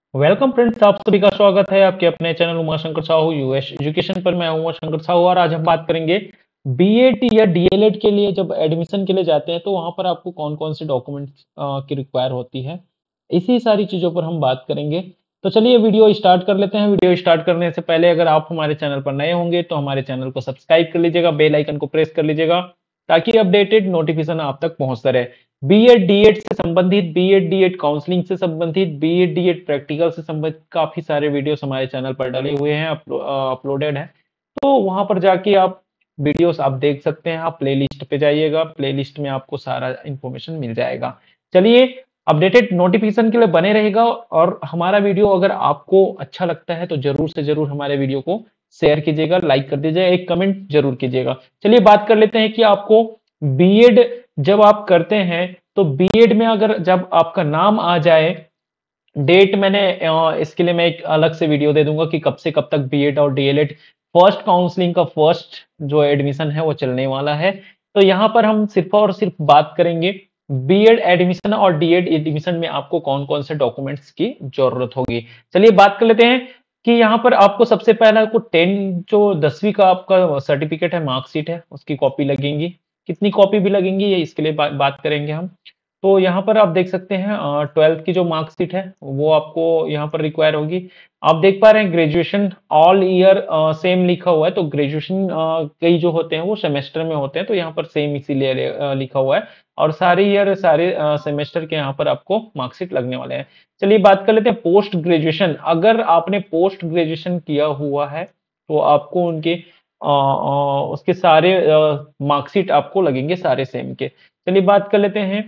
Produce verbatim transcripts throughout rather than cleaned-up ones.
Welcome friends, आप सभी का स्वागत है आपके अपने channel Umashankar Sahu US education पर। मैं हूं उमाशंकर साहू और आज हम बात करेंगे बीएड या डीएलएड के लिए। जब एडमिशन के लिए जाते हैं तो वहां पर आपको कौन कौन से डॉक्यूमेंट्स की रिक्वायर होती है, इसी सारी चीजों पर हम बात करेंगे। तो चलिए वीडियो स्टार्ट कर लेते हैं। वीडियो स्टार्ट करने से पहले अगर आप हमारे चैनल पर नए होंगे तो हमारे चैनल को सब्सक्राइब कर लीजिएगा, बेल आइकन को प्रेस कर लीजिएगा ताकि अपडेटेड नोटिफिकेशन आप तक पहुंचता रहे। बीएड डीएड से संबंधित, बीएड डीएड काउंसलिंग से संबंधित, बीएड डीएड प्रैक्टिकल से संबंधित काफी सारे वीडियोस हमारे चैनल पर डले हुए हैं, अपलो, अपलोडेड है। तो वहां पर जाके आप वीडियोस आप देख सकते हैं। आप प्लेलिस्ट पे जाइएगा, प्लेलिस्ट में आपको सारा इंफॉर्मेशन मिल जाएगा। चलिए, अपडेटेड नोटिफिकेशन के लिए बने रहेगा और हमारा वीडियो अगर आपको अच्छा लगता है तो जरूर से जरूर हमारे वीडियो को शेयर कीजिएगा, लाइक कर दीजिएगा, एक कमेंट जरूर कीजिएगा। चलिए बात कर लेते हैं कि आपको बीएड जब आप करते हैं तो बीएड में अगर जब आपका नाम आ जाए, डेट मैंने अ, इसके लिए मैं एक अलग से वीडियो दे दूंगा कि कब से कब तक बीएड और डीएलएड फर्स्ट काउंसलिंग का फर्स्ट जो एडमिशन है वो चलने वाला है। तो यहाँ पर हम सिर्फ और सिर्फ बात करेंगे बीएड एडमिशन और डीएड एडमिशन में आपको कौन कौन से डॉक्यूमेंट्स की जरूरत होगी। चलिए बात कर लेते हैं कि यहाँ पर आपको सबसे पहला को टेन जो दसवीं का आपका सर्टिफिकेट है, मार्कशीट है, उसकी कॉपी लगेंगी। कितनी कॉपी भी लगेंगी ये इसके लिए बा, बात करेंगे हम। तो यहाँ पर आप देख सकते हैं ट्वेल्थ की जो मार्कशीट है वो आपको यहाँ पर रिक्वायर होगी। आप देख पा रहे हैं ग्रेजुएशन ऑल ईयर सेम लिखा हुआ है, तो ग्रेजुएशन कई जो होते हैं वो सेमेस्टर में होते हैं, तो यहाँ पर सेम इसीलिए अ, लिखा हुआ है। और सारे ईयर सारे सेमेस्टर के यहाँ पर आपको मार्कशीट लगने वाले हैं। चलिए बात कर लेते हैं पोस्ट ग्रेजुएशन। अगर आपने पोस्ट ग्रेजुएशन किया हुआ है तो आपको उनके अ, अ, उसके सारे मार्कशीट आपको लगेंगे सारे सेम के। चलिए बात कर लेते हैं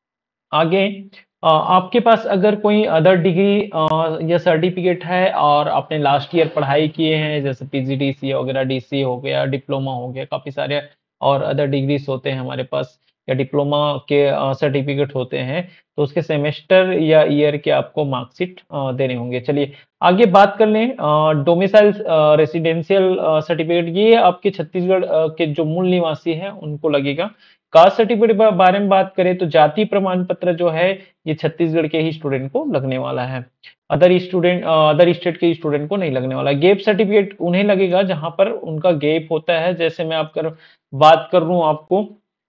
आगे। अ, आपके पास अगर कोई अदर डिग्री या सर्टिफिकेट है और आपने लास्ट ईयर पढ़ाई किए हैं, जैसे पीजीडीसी वगैरह, डीसी हो गया, डिप्लोमा हो गया, काफी सारे और अदर डिग्रीज होते हैं हमारे पास, या डिप्लोमा के सर्टिफिकेट होते हैं, तो उसके सेमेस्टर या ईयर के आपको मार्कशीट देने होंगे। चलिए आगे बात कर लें। डोमिसाइल रेसिडेंशियल सर्टिफिकेट, ये आपके छत्तीसगढ़ अ, के जो मूल निवासी हैं उनको लगेगा। कास्ट सर्टिफिकेट के बारे में बात करें तो जाति प्रमाण पत्र जो है ये छत्तीसगढ़ के ही स्टूडेंट को लगने वाला है, अदर स्टूडेंट अदर स्टेट के स्टूडेंट को नहीं लगने वाला। गैप सर्टिफिकेट उन्हें लगेगा जहां पर उनका गैप होता है। जैसे मैं आप कर बात कर रहा हूं आपको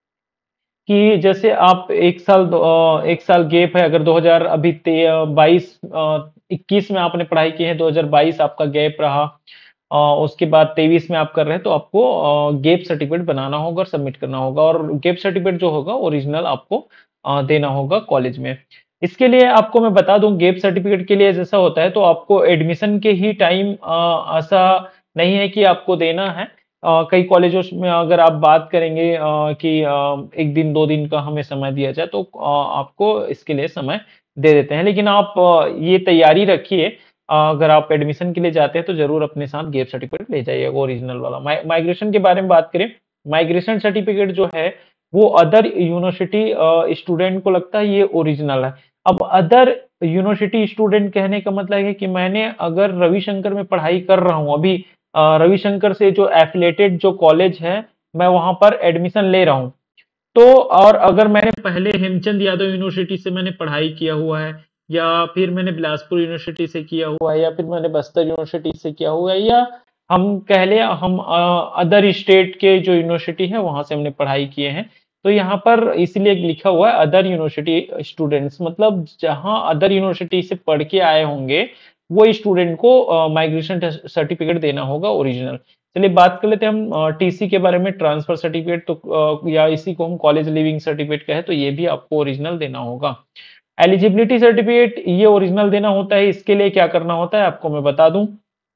कि जैसे आप एक साल दो- अ, एक साल गैप है, अगर दो हज़ार अभी बाईस इक्कीस में आपने पढ़ाई की है, दो हज़ार बाईस आपका गैप रहा, अ, उसके बाद तेईस में आप कर रहे हैं, तो आपको गैप सर्टिफिकेट बनाना होगा और सबमिट करना होगा। और गैप सर्टिफिकेट जो होगा ओरिजिनल आपको अ, देना होगा कॉलेज में। इसके लिए आपको मैं बता दूं, गैप सर्टिफिकेट के लिए जैसा होता है तो आपको एडमिशन के ही टाइम ऐसा नहीं है कि आपको देना है। अ, कई कॉलेजों में अगर आप बात करेंगे अ, कि अ, एक दिन दो दिन का हमें समय दिया जाए तो अ, आपको इसके लिए समय दे देते हैं। लेकिन आप अ, ये तैयारी रखिए, अ, अगर आप एडमिशन के लिए जाते हैं तो जरूर अपने साथ गैप सर्टिफिकेट ले जाइएगा ओरिजिनल वाला। माइ, माइग्रेशन के बारे में बात करें, माइग्रेशन सर्टिफिकेट जो है वो अदर यूनिवर्सिटी स्टूडेंट को लगता है ये ओरिजिनल है। अब अदर यूनिवर्सिटी स्टूडेंट कहने का मतलब है कि मैंने अगर रविशंकर में पढ़ाई कर रहा हूँ अभी, अ, रविशंकर से जो एफिलेटेड जो कॉलेज है मैं वहां पर एडमिशन ले रहा हूँ, तो और अगर मैंने पहले हेमचंद यादव यूनिवर्सिटी से मैंने पढ़ाई किया हुआ है, या फिर मैंने बिलासपुर यूनिवर्सिटी से किया हुआ है, या फिर मैंने बस्तर यूनिवर्सिटी से किया हुआ है, या हम कह लें हम अदर स्टेट के जो यूनिवर्सिटी है वहां से हमने पढ़ाई किए हैं, तो यहाँ पर इसलिए लिखा हुआ है अदर यूनिवर्सिटी स्टूडेंट्स, मतलब जहां अदर यूनिवर्सिटी से पढ़ के आए होंगे वो स्टूडेंट को माइग्रेशन सर्टिफिकेट देना होगा ओरिजिनल। चलिए बात कर लेते हैं हम टीसी के बारे में, ट्रांसफर सर्टिफिकेट, तो अ, या इसी को हम कॉलेज लिविंग सर्टिफिकेट कहे तो ये भी आपको ओरिजिनल देना होगा। एलिजिबिलिटी सर्टिफिकेट ये ओरिजिनल देना होता है। इसके लिए क्या करना होता है आपको मैं बता दूं,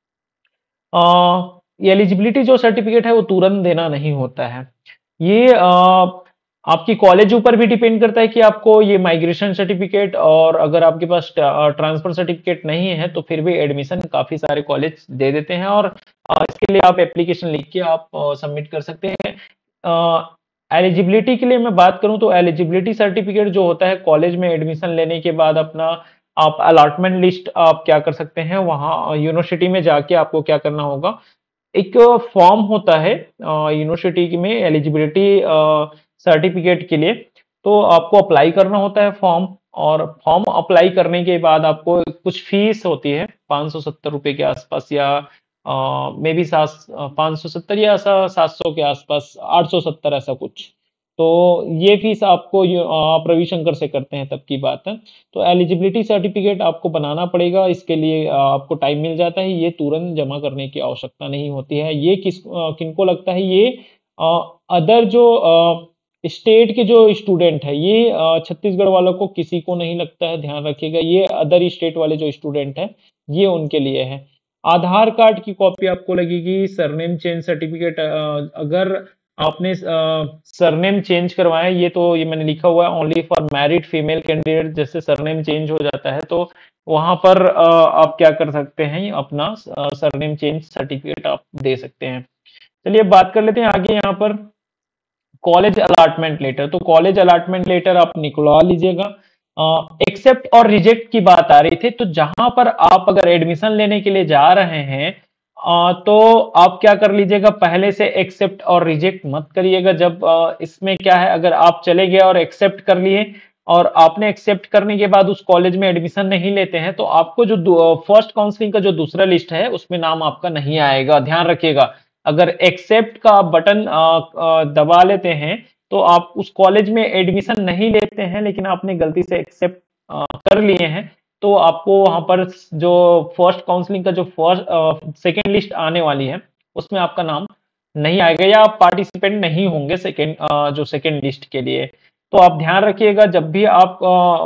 एलिजिबिलिटी जो सर्टिफिकेट है वो तुरंत देना नहीं होता है। ये अ, आपकी कॉलेज ऊपर भी डिपेंड करता है कि आपको ये माइग्रेशन सर्टिफिकेट, और अगर आपके पास ट्रांसफर सर्टिफिकेट नहीं है तो फिर भी एडमिशन काफी सारे कॉलेज दे देते हैं, और अ, इसके लिए आप एप्लीकेशन लिख के आप सबमिट कर सकते हैं। एलिजिबिलिटी के लिए मैं बात करूं तो एलिजिबिलिटी सर्टिफिकेट जो होता है कॉलेज में एडमिशन लेने के बाद अपना आप अलॉटमेंट लिस्ट आप क्या कर सकते हैं, वहां यूनिवर्सिटी में जाके आपको क्या करना होगा, एक फॉर्म होता है यूनिवर्सिटी में एलिजिबिलिटी सर्टिफिकेट के लिए, तो आपको अप्लाई करना होता है फॉर्म। और फॉर्म अप्लाई करने के बाद आपको कुछ फीस होती है पाँच सौ सत्तर रुपए के आसपास, या मे बी सात पाँच सौ सत्तर या ऐसा सात सौ के आसपास, आठ सौ सत्तर ऐसा कुछ। तो ये फीस आपको ये, अ, आप रविशंकर से करते हैं तब की बात है। तो एलिजिबिलिटी सर्टिफिकेट आपको बनाना पड़ेगा, इसके लिए अ, आपको टाइम मिल जाता है, ये तुरंत जमा करने की आवश्यकता नहीं होती है। ये किस अ, किनको लगता है, ये अदर जो स्टेट के जो स्टूडेंट है, ये अ, छत्तीसगढ़ वालों को किसी को नहीं लगता है, ध्यान रखिएगा। ये अदर स्टेट वाले जो स्टूडेंट हैं, ये उनके लिए है। आधार कार्ड की कॉपी आपको लगेगी, सरनेम चेंज सर्टिफिकेट, अगर आपने सरनेम चेंज करवाया, ये तो ये मैंने लिखा हुआ है only for married female candidate, जैसे सरनेम चेंज हो जाता है तो वहां पर अ, आप क्या कर सकते हैं, अपना सरनेम चेंज सर्टिफिकेट आप दे सकते हैं। चलिए बात कर लेते हैं आगे। यहाँ पर कॉलेज अलॉटमेंट लेटर, तो कॉलेज अलॉटमेंट लेटर आप निकलवा लीजिएगा। एक्सेप्ट और रिजेक्ट की बात आ रही थी, तो जहां पर आप अगर एडमिशन लेने के लिए जा रहे हैं, अ, तो आप क्या कर लीजिएगा, पहले से एक्सेप्ट और रिजेक्ट मत करिएगा। जब अ, इसमें क्या है, अगर आप चले गए और एक्सेप्ट कर लिए और आपने एक्सेप्ट करने के बाद उस कॉलेज में एडमिशन नहीं लेते हैं, तो आपको जो फर्स्ट काउंसलिंग का जो दूसरा लिस्ट है उसमें नाम आपका नहीं आएगा, ध्यान रखिएगा। अगर एक्सेप्ट का बटन दबा लेते हैं तो आप उस कॉलेज में एडमिशन नहीं लेते हैं, लेकिन आपने गलती से एक्सेप्ट कर लिए हैं, तो आपको वहां पर जो फर्स्ट काउंसलिंग का जो फर्स्ट सेकेंड लिस्ट आने वाली है उसमें आपका नाम नहीं आएगा, या आप पार्टिसिपेंट नहीं होंगे सेकेंड जो सेकेंड लिस्ट के लिए। तो आप ध्यान रखिएगा, जब भी आप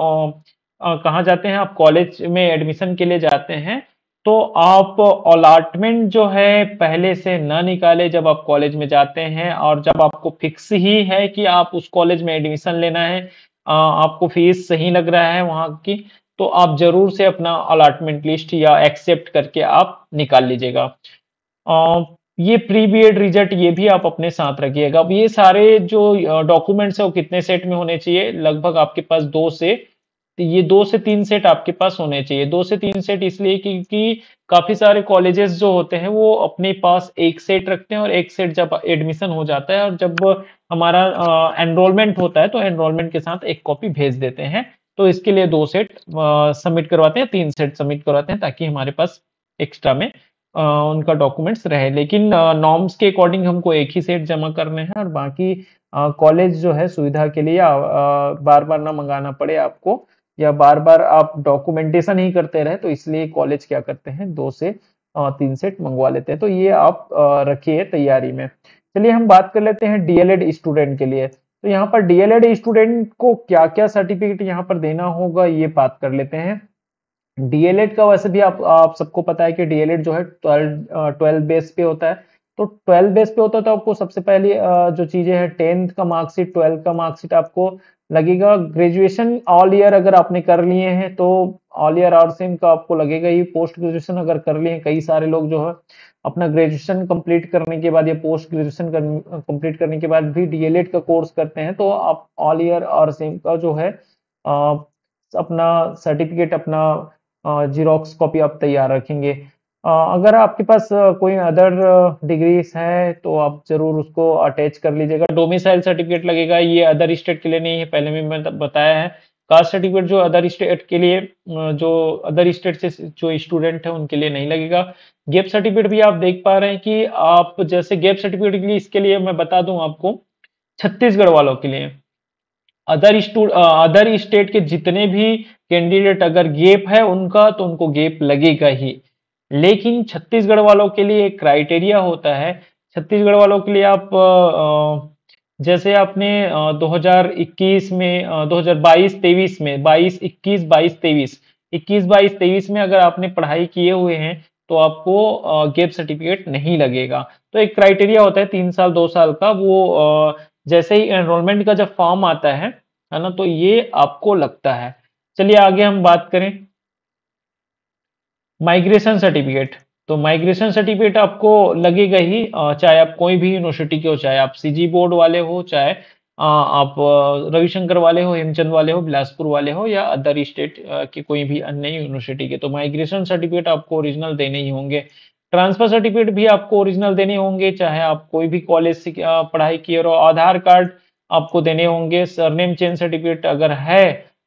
कहाँ जाते हैं, आप कॉलेज में एडमिशन के लिए जाते हैं, तो आप अलॉटमेंट जो है पहले से न निकाले जब आप कॉलेज में जाते हैं, और जब आपको फिक्स ही है कि आप उस कॉलेज में एडमिशन लेना है, अ, आपको फीस सही लग रहा है वहां की, तो आप जरूर से अपना अलॉटमेंट लिस्ट या एक्सेप्ट करके आप निकाल लीजिएगा। अ, ये प्री बीएड रिजल्ट ये भी आप अपने साथ रखिएगा। अब ये सारे जो डॉक्यूमेंट्स है वो कितने सेट में होने चाहिए, लगभग आपके पास दो से तो ये दो से तीन सेट आपके पास होने चाहिए। दो से तीन सेट इसलिए क्योंकि काफी सारे कॉलेजेस जो होते हैं वो अपने पास एक सेट रखते हैं, और एक सेट जब एडमिशन हो जाता है और जब हमारा एनरोलमेंट होता है तो एनरोलमेंट के साथ एक कॉपी भेज देते हैं। तो इसके लिए दो सेट सबमिट करवाते हैं, तीन सेट सबमिट करवाते हैं, ताकि हमारे पास एक्स्ट्रा में अ, उनका डॉक्यूमेंट्स रहे। लेकिन नॉर्म्स के अकॉर्डिंग हमको एक ही सेट जमा करने हैं, और बाकी कॉलेज जो है सुविधा के लिए बार बार ना मंगाना पड़े आपको, या बार बार आप डॉक्यूमेंटेशन ही करते रहे, तो इसलिए कॉलेज क्या करते हैं, दो से अ, तीन सेट मंगवा लेते हैं। तो ये आप अ, रखिए तैयारी में। चलिए हम बात कर लेते हैं डीएलएड स्टूडेंट के लिए। तो यहाँ पर डीएलएड स्टूडेंट को क्या क्या सर्टिफिकेट यहाँ पर देना होगा, ये बात कर लेते हैं। डीएलएड का वैसे भी आप आप सबको पता है कि डीएलएड जो है ट्वेल्व ट्वेल्व बेस पे होता है। तो ट्वेल्व बेस पे होता है, तो आपको सबसे पहले अ, जो चीजें हैं, टेंथ का मार्कशीट, ट्वेल्थ का मार्कशीट आपको लगेगा। ग्रेजुएशन ऑल ईयर अगर आपने कर लिए हैं तो ऑल ईयर और सेम का आपको लगेगा ही। पोस्ट ग्रेजुएशन अगर कर लिए हैं, कई सारे लोग जो है अपना ग्रेजुएशन कंप्लीट करने के बाद या पोस्ट ग्रेजुएशन कंप्लीट करने के बाद भी डीएलएड का कोर्स करते हैं, तो आप ऑल ईयर और सेम का जो है अ, अपना सर्टिफिकेट, अपना जीरोक्स कॉपी आप तैयार रखेंगे। अ, अगर आपके पास अ, कोई अदर डिग्रीज है तो आप जरूर उसको अटैच कर लीजिएगा। डोमिसाइल सर्टिफिकेट लगेगा, ये अदर स्टेट के लिए नहीं है, पहले भी मैंने बताया है। कास्ट सर्टिफिकेट जो अदर स्टेट के लिए, अ, जो अदर स्टेट से जो स्टूडेंट है उनके लिए नहीं लगेगा। गैप सर्टिफिकेट भी आप देख पा रहे हैं कि आप जैसे गैप सर्टिफिकेट के लिए, इसके लिए मैं बता दूं आपको, छत्तीसगढ़ वालों के लिए अदर स्टूड अदर स्टेट के जितने भी कैंडिडेट अगर गैप है उनका, तो उनको गैप लगेगा ही। लेकिन छत्तीसगढ़ वालों के लिए एक क्राइटेरिया होता है। छत्तीसगढ़ वालों के लिए आप अ, जैसे आपने अ, दो हज़ार इक्कीस में, अ, दो हज़ार बाईस तेईस में, बाईस इक्कीस बाईस तेईस, इक्कीस बाईस तेईस में अगर आपने पढ़ाई किए हुए हैं, तो आपको गैप सर्टिफिकेट नहीं लगेगा। तो एक क्राइटेरिया होता है तीन साल दो साल का, वो अ, जैसे ही एनरोलमेंट का जब फॉर्म आता है है ना, तो ये आपको लगता है। चलिए आगे हम बात करें माइग्रेशन सर्टिफिकेट। तो माइग्रेशन सर्टिफिकेट आपको लगेगा ही, अ, चाहे आप कोई भी यूनिवर्सिटी के हो, चाहे आप सीजी बोर्ड वाले हो, चाहे अ, आप अ, रविशंकर वाले हो, हेमचंद वाले हो, बिलासपुर वाले हो, या अदर स्टेट के कोई भी अन्य यूनिवर्सिटी के, तो माइग्रेशन सर्टिफिकेट आपको ओरिजिनल देने ही होंगे। ट्रांसफर सर्टिफिकेट भी आपको ओरिजिनल देने होंगे, चाहे आप कोई भी कॉलेज से अ, पढ़ाई किए रहो। आधार कार्ड आपको देने होंगे। सरनेम चेंज सर्टिफिकेट अगर है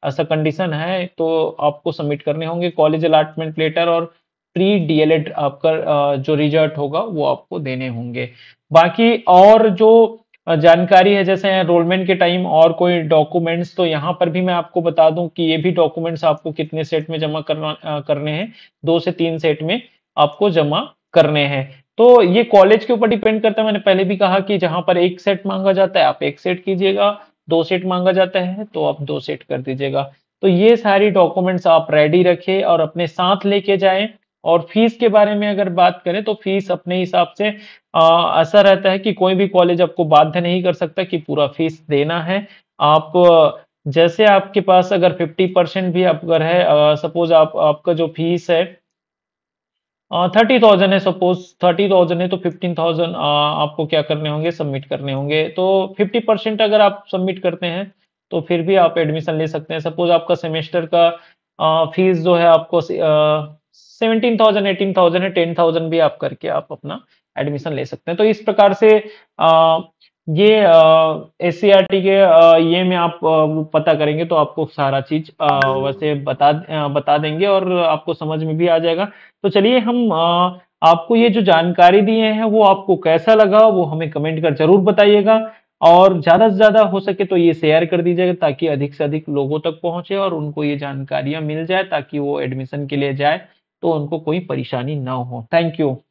ऐसा कंडीशन है तो आपको सबमिट करने होंगे कॉलेज अलॉटमेंट लेटर और प्री डीएलएड आपका अ, जो रिजल्ट होगा वो आपको देने होंगे। बाकी और जो अ, जानकारी है जैसे एनरोलमेंट के टाइम और कोई डॉक्यूमेंट्स, तो यहाँ पर भी मैं आपको बता दूं कि ये भी डॉक्यूमेंट्स आपको कितने सेट में जमा करना अ, करने हैं, दो से तीन सेट में आपको जमा करने हैं। तो ये कॉलेज के ऊपर डिपेंड करता है। मैंने पहले भी कहा कि जहां पर एक सेट मांगा जाता है आप एक सेट कीजिएगा, दो सेट मांगा जाता है तो आप दो सेट कर दीजिएगा। तो ये सारी डॉक्यूमेंट्स आप रेडी रखें और अपने साथ लेके जाएं। और फीस के बारे में अगर बात करें तो फीस अपने हिसाब से अ, ऐसा रहता है कि कोई भी कॉलेज आपको बाध्य नहीं कर सकता कि पूरा फीस देना है। आप अ, जैसे आपके पास अगर फिफ्टी परसेंट भी अगर है, सपोज आप आपका जो फीस है थर्टी थाउजेंड है, सपोज थर्टी थाउजेंड है तो फिफ्टीन थाउजेंड आपको क्या करने होंगे, सबमिट करने होंगे। तो फिफ्टी परसेंट अगर आप सबमिट करते हैं तो फिर भी आप एडमिशन ले सकते हैं। सपोज आपका सेमेस्टर का फीस जो है आपको सेवनटीन थाउजेंड एटीन थाउजेंड है, टेन थाउजेंड भी आप करके आप अपना एडमिशन ले सकते हैं। तो इस प्रकार से अ, ये एस सी आर टी के अ, ये में आप अ, वो पता करेंगे तो आपको सारा चीज अ, वैसे बता अ, बता देंगे और आपको समझ में भी आ जाएगा। तो चलिए हम अ, आपको ये जो जानकारी दिए हैं वो आपको कैसा लगा वो हमें कमेंट कर जरूर बताइएगा। और ज्यादा से ज्यादा हो सके तो ये शेयर कर दीजिएगा ताकि अधिक से अधिक लोगों तक पहुंचे और उनको ये जानकारियां मिल जाए ताकि वो एडमिशन के लिए जाए तो उनको कोई परेशानी ना हो। Thank you.